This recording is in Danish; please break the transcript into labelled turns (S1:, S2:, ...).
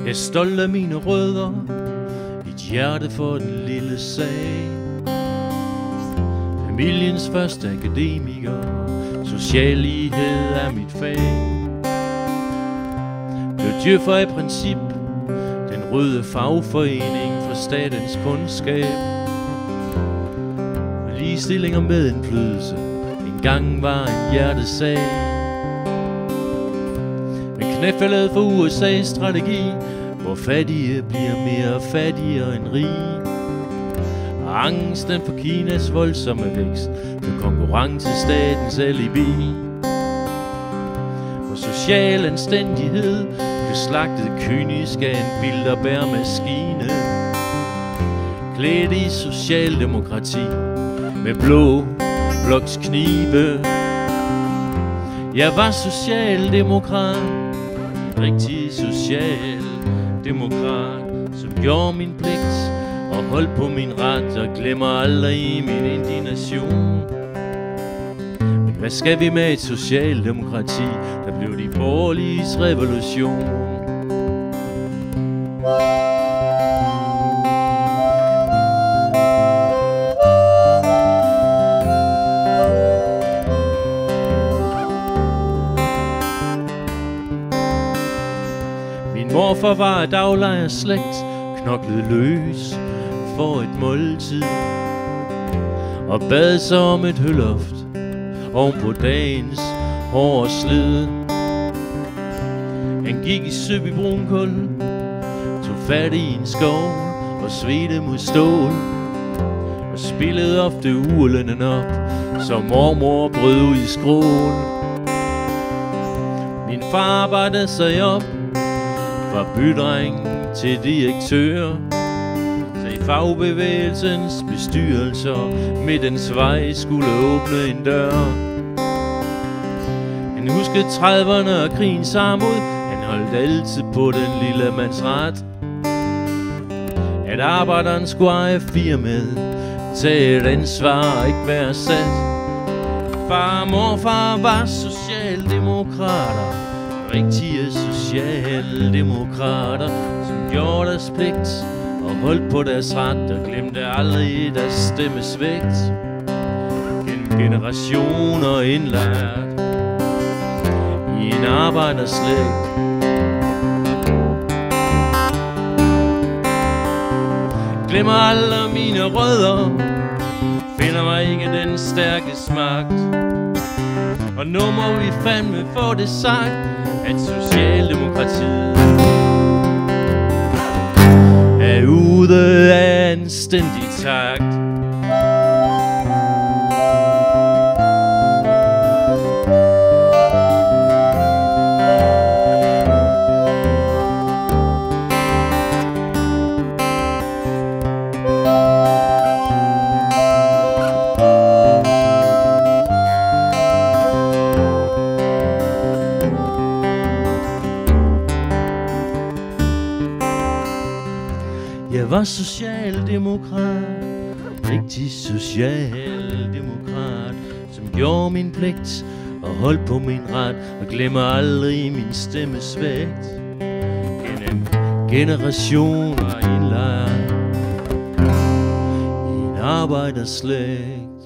S1: Jeg er stolt af mine rødder, et hjerte for den lille sag. Familiens første akademiker, social lighed er mit fag. Blev djøffer i princip, den røde fagforening for statens kundskab. Ligestilling og medindflydelse engang var en hjertesag. Men knæfældet for USA's strategi, hvor fattige bliver mere fattigere end rige. Og angsten for Kinas voldsomme vækst, med konkurrencestatens alibi. Hvor social anstændighed blev slagtet kynisk af en bilderbærmaskine, klædt i socialdemokrati med blå bloks knive. Jeg var socialdemokrat, rigtig socialdemokrat, som gjorde min pligt og holdt på min ret og glemmer aldrig min indignation. Men hvad skal vi med et socialdemokrati, der blev de borgerliges revolution? Min morfar var af daglejerslægt, knoklede løs for et måltid og bad sig om et hølloft oven på dagens hårde slid. Han gik i søb i brunkul, tog fat i en skål og svedte mod stål, og spillede ofte urlønnen op, så mormor brød ud i skrål. Min far arbejdede sig op fra bydreng til direktør, så i fagbevægelsens bestyrelser med dens vej skulle åbne en dør. Han huskede 30'erne og krigens armod, han holdt altid på den lille mands ret. At arbejderen skulle eje firmaet, tage et ansvar og ikke være sat. Far og morfar var socialdemokrater, rigtige socialdemokrater, som gjorde deres pligt og holdt på deres ret og glemte aldrig deres stemmes vægt. Gennem generationer indlært i en arbejderslægt. Glemmer aldrig mine rødder, finder mig ikke den stærkes magt. Og nu må vi fandme få det sagt, at socialdemokratiet er ude af anstændig takt. Jeg var socialdemokrat, rigtig socialdemokrat, som gjorde min pligt og holdt på min ret og glemmer aldrig min stemmes vægt. Gennem generationer indlejret i en arbejderslægt.